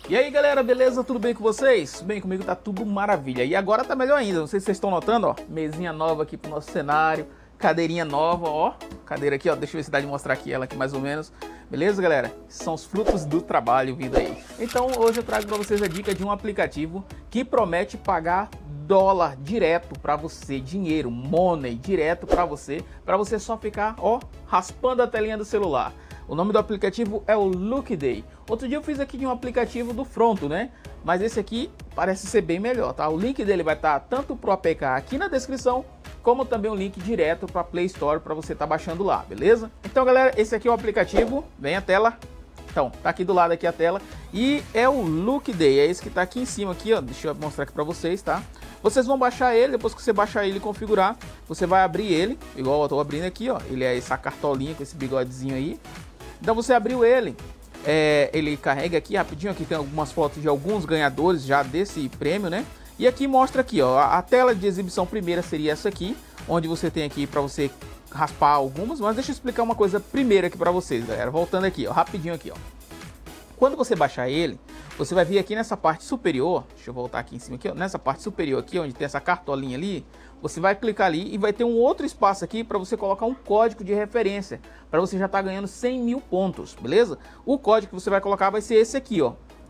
E aí galera, beleza? Tudo bem com vocês? Bem, comigo tá tudo maravilha. E agora tá melhor ainda, não sei se vocês estão notando, ó. Mesinha nova aqui pro nosso cenário, cadeirinha nova, ó. Cadeira aqui, ó, deixa eu ver se dá de mostrar aqui ela aqui mais ou menos. Beleza, galera? São os frutos do trabalho vindo aí. Então hoje eu trago pra vocês a dica de um aplicativo que promete pagar dólar direto para você, dinheiro, money direto para você só ficar, ó, raspando a telinha do celular. O nome do aplicativo é o Lookday. Outro dia eu fiz aqui de um aplicativo do Fronto, né? Mas esse aqui parece ser bem melhor, tá? O link dele vai estar tanto pro APK aqui na descrição, como também um link direto para Play Store para você estar baixando lá, beleza? Então, galera, esse aqui é o aplicativo. Vem a tela. Então, tá aqui do lado aqui a tela. E é o Lookday, é esse que tá aqui em cima aqui, ó. Deixa eu mostrar aqui para vocês, tá? Vocês vão baixar ele, depois que você baixar ele e configurar, você vai abrir ele, igual eu tô abrindo aqui, ó. Ele é essa cartolinha com esse bigodezinho aí. Então você abriu ele, ele carrega aqui rapidinho, aqui tem algumas fotos de alguns ganhadores já desse prêmio, né? E aqui mostra aqui, ó, a tela de exibição primeira seria essa aqui, onde você tem aqui para você raspar algumas, mas deixa eu explicar uma coisa primeiro aqui para vocês, galera. Voltando aqui, ó, rapidinho aqui, ó. Quando você baixar ele, você vai vir aqui nessa parte superior, deixa eu voltar aqui em cima aqui, ó, nessa parte superior aqui, onde tem essa cartolinha ali, você vai clicar ali e vai ter um outro espaço aqui para você colocar um código de referência, para você já estar ganhando 100 mil pontos, beleza? O código que você vai colocar vai ser esse aqui, ó,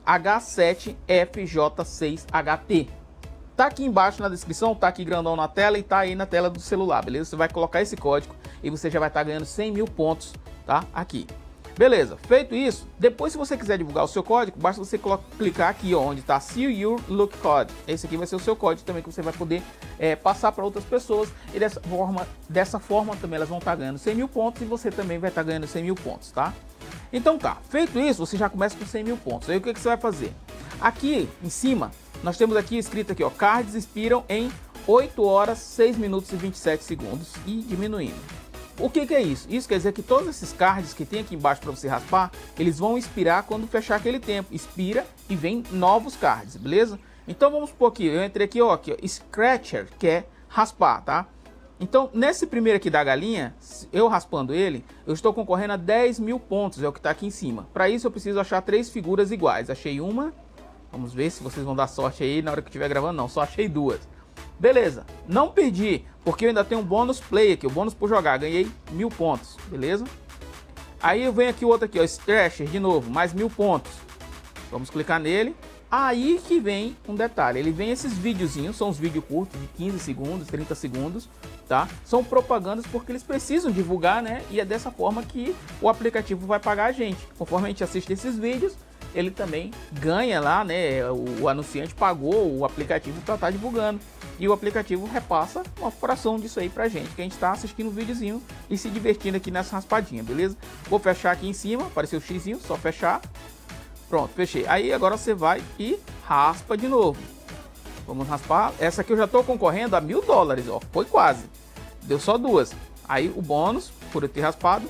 H7FJ6HT. Tá aqui embaixo na descrição, tá aqui grandão na tela e tá aí na tela do celular, beleza? Você vai colocar esse código e você já vai estar ganhando 100 mil pontos, tá? Aqui. Beleza, feito isso, depois se você quiser divulgar o seu código, basta você clicar aqui, ó, onde está See Your Look Code. Esse aqui vai ser o seu código também que você vai poder passar para outras pessoas e dessa forma também elas vão estar ganhando 100 mil pontos e você também vai estar ganhando 100 mil pontos, tá? Então tá, feito isso, você já começa com 100 mil pontos. Aí o que você vai fazer? Aqui em cima, nós temos aqui escrito aqui, ó, cards expiram em 8 horas, 6 minutos e 27 segundos e diminuindo. O que é isso? Isso quer dizer que todos esses cards que tem aqui embaixo para você raspar, eles vão expirar quando fechar aquele tempo. Expira e vem novos cards, beleza? Então vamos supor aqui, eu entrei aqui, ó, Scratcher, que é raspar, tá? Então nesse primeiro aqui da galinha, eu raspando ele, eu estou concorrendo a 10 mil pontos, é o que está aqui em cima. Para isso eu preciso achar 3 figuras iguais. Achei uma, vamos ver se vocês vão dar sorte aí na hora que eu estiver gravando, não, só achei duas. Beleza, não perdi, porque eu ainda tenho um bônus play aqui, o bônus por jogar, ganhei 1000 pontos, beleza? Aí eu venho aqui o outro aqui, ó, Scratcher, de novo, mais 1000 pontos. Vamos clicar nele. Aí que vem um detalhe, ele vem esses videozinhos, são uns vídeos curtos de 15 segundos, 30 segundos, tá? São propagandas porque eles precisam divulgar, né? E é dessa forma que o aplicativo vai pagar a gente. Conforme a gente assiste esses vídeos, ele também ganha lá, né? O anunciante pagou o aplicativo para estar divulgando. E o aplicativo repassa uma fração disso aí pra gente, que a gente tá assistindo o videozinho e se divertindo aqui nessa raspadinha, beleza? Vou fechar aqui em cima, apareceu o xizinho, só fechar. Pronto, fechei. Aí agora você vai e raspa de novo. Vamos raspar. Essa aqui eu já tô concorrendo a 1000 dólares, ó. Foi quase. Deu só duas. Aí o bônus, por eu ter raspado,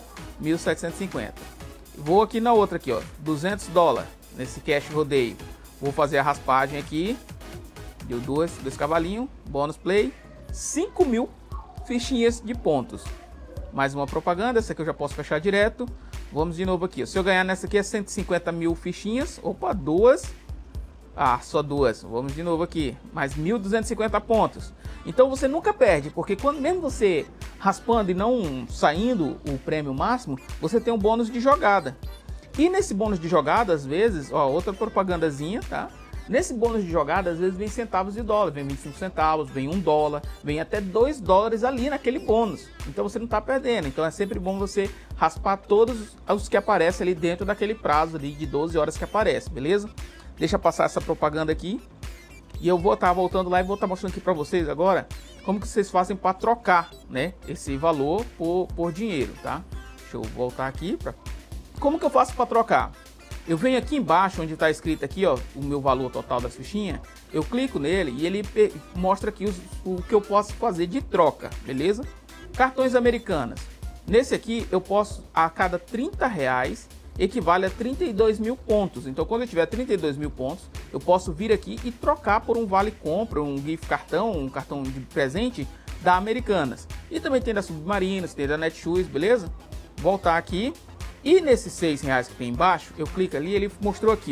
1750. Vou aqui na outra aqui, ó. 200 dólares nesse cash rodeio. Vou fazer a raspagem aqui. Deu dois cavalinhos, bônus play, 5 mil fichinhas de pontos. Mais uma propaganda, essa aqui eu já posso fechar direto. Vamos de novo aqui, se eu ganhar nessa aqui é 150 mil fichinhas, opa, duas. Ah, só duas, vamos de novo aqui, mais 1250 pontos. Então você nunca perde, porque quando mesmo você raspando e não saindo o prêmio máximo, você tem um bônus de jogada. E nesse bônus de jogada, às vezes, ó, outra propagandazinha, tá? Nesse bônus de jogada, às vezes vem centavos de dólar, vem 25 centavos, vem 1 dólar, vem até 2 dólares ali naquele bônus. Então você não está perdendo. Então é sempre bom você raspar todos os que aparecem ali dentro daquele prazo ali de 12 horas que aparece, beleza? Deixa passar essa propaganda aqui. E eu vou estar voltando lá e vou estar mostrando aqui para vocês agora como que vocês fazem para trocar, né, esse valor por dinheiro, tá? Deixa eu voltar aqui. Como que eu faço para trocar? Eu venho aqui embaixo onde está escrito aqui, ó, o meu valor total das fichinhas. Eu clico nele e ele mostra aqui o que eu posso fazer de troca, beleza? Cartões Americanas. Nesse aqui eu posso, a cada 30 reais, equivale a 32 mil pontos. Então quando eu tiver 32 mil pontos, eu posso vir aqui e trocar por um vale compra, um gift cartão, um cartão de presente da Americanas. E também tem da Submarinos, tem da Netshoes, beleza? Voltar aqui. E nesses 6 reais que tem embaixo, eu clico ali, ele mostrou aqui, ó,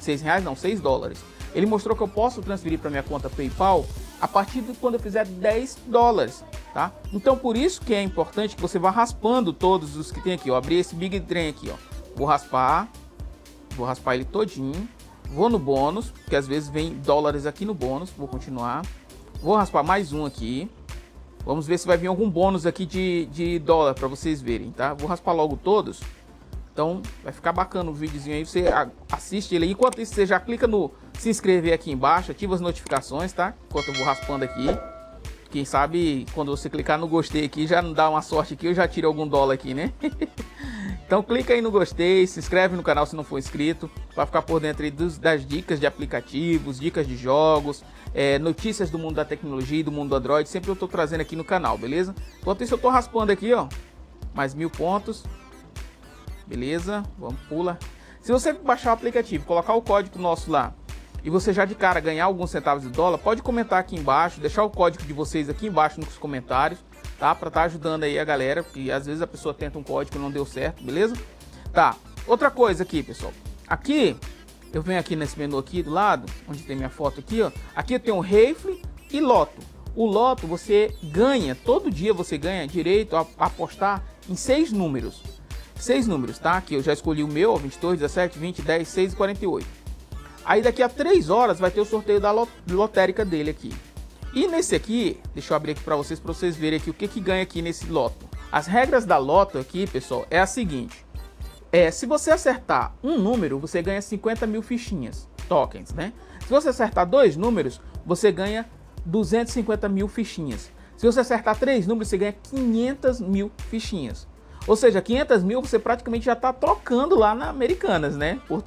R$6 não, $6. Ele mostrou que eu posso transferir para minha conta PayPal a partir de quando eu fizer $10, tá? Então por isso que é importante que você vá raspando todos os que tem aqui, ó. Abri esse Big Trem aqui, ó. Vou raspar ele todinho. Vou no bônus, porque às vezes vem dólares aqui no bônus. Vou continuar. Vou raspar mais um aqui. Vamos ver se vai vir algum bônus aqui de dólar para vocês verem, tá? Vou raspar logo todos. Então vai ficar bacana o videozinho aí, você assiste ele aí. Enquanto isso, você já clica no se inscrever aqui embaixo, ativa as notificações, tá? Enquanto eu vou raspando aqui. Quem sabe quando você clicar no gostei aqui, já não dá uma sorte aqui, eu já tiro algum dólar aqui, né? Então clica aí no gostei, se inscreve no canal se não for inscrito, para ficar por dentro aí das dicas de aplicativos, dicas de jogos, notícias do mundo da tecnologia e do mundo do Android. Sempre eu tô trazendo aqui no canal, beleza? Enquanto isso eu tô raspando aqui, ó, mais 1000 pontos. Beleza, vamos, pula. Se você baixar o aplicativo, colocar o código nosso lá e você já de cara ganhar alguns centavos de dólar, pode comentar aqui embaixo, deixar o código de vocês aqui embaixo nos comentários, tá? Pra estar ajudando aí a galera, porque às vezes a pessoa tenta um código e não deu certo, beleza? Tá, outra coisa aqui, pessoal. Aqui, eu venho aqui nesse menu aqui do lado, onde tem minha foto aqui, ó. Aqui eu tenho Rifle e Loto. O Loto você ganha, todo dia você ganha direito a apostar em 6 números. 6 números, tá? Aqui eu já escolhi o meu, 22, 17, 20, 10, 6 e 48. Aí daqui a 3 horas vai ter o sorteio da lotérica dele aqui. E nesse aqui, deixa eu abrir aqui para vocês verem aqui o que ganha aqui nesse loto. As regras da loto aqui, pessoal, é a seguinte. Se você acertar um número, você ganha 50 mil fichinhas, tokens, né? Se você acertar 2 números, você ganha 250 mil fichinhas. Se você acertar 3 números, você ganha 500 mil fichinhas. Ou seja, 500 mil você praticamente já está trocando lá na Americanas, né? Por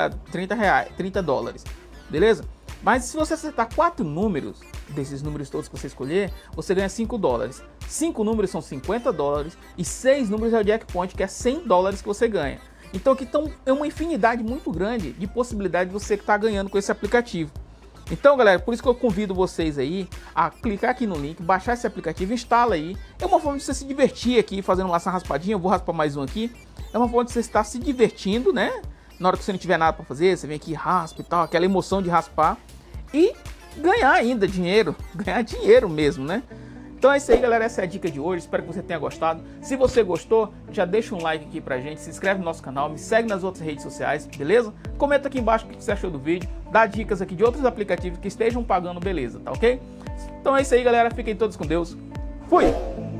30 dólares, beleza? Mas se você acertar 4 números, desses números todos que você escolher, você ganha 5 dólares. 5 números são 50 dólares e 6 números é o jackpot, que é 100 dólares que você ganha. Então aqui é uma infinidade muito grande de possibilidade de você estar ganhando com esse aplicativo. Então, galera, por isso que eu convido vocês aí a clicar aqui no link, baixar esse aplicativo, instala aí. É uma forma de você se divertir aqui, fazendo essa raspadinha. Eu vou raspar mais um aqui. É uma forma de você estar se divertindo, né? Na hora que você não tiver nada para fazer, você vem aqui, raspa e tal, aquela emoção de raspar. E ganhar ainda dinheiro, ganhar dinheiro mesmo, né? Então é isso aí, galera, essa é a dica de hoje, espero que você tenha gostado. Se você gostou, já deixa um like aqui pra gente, se inscreve no nosso canal, me segue nas outras redes sociais, beleza? Comenta aqui embaixo o que você achou do vídeo, dá dicas aqui de outros aplicativos que estejam pagando, beleza, tá ok? Então é isso aí, galera, fiquem todos com Deus, fui!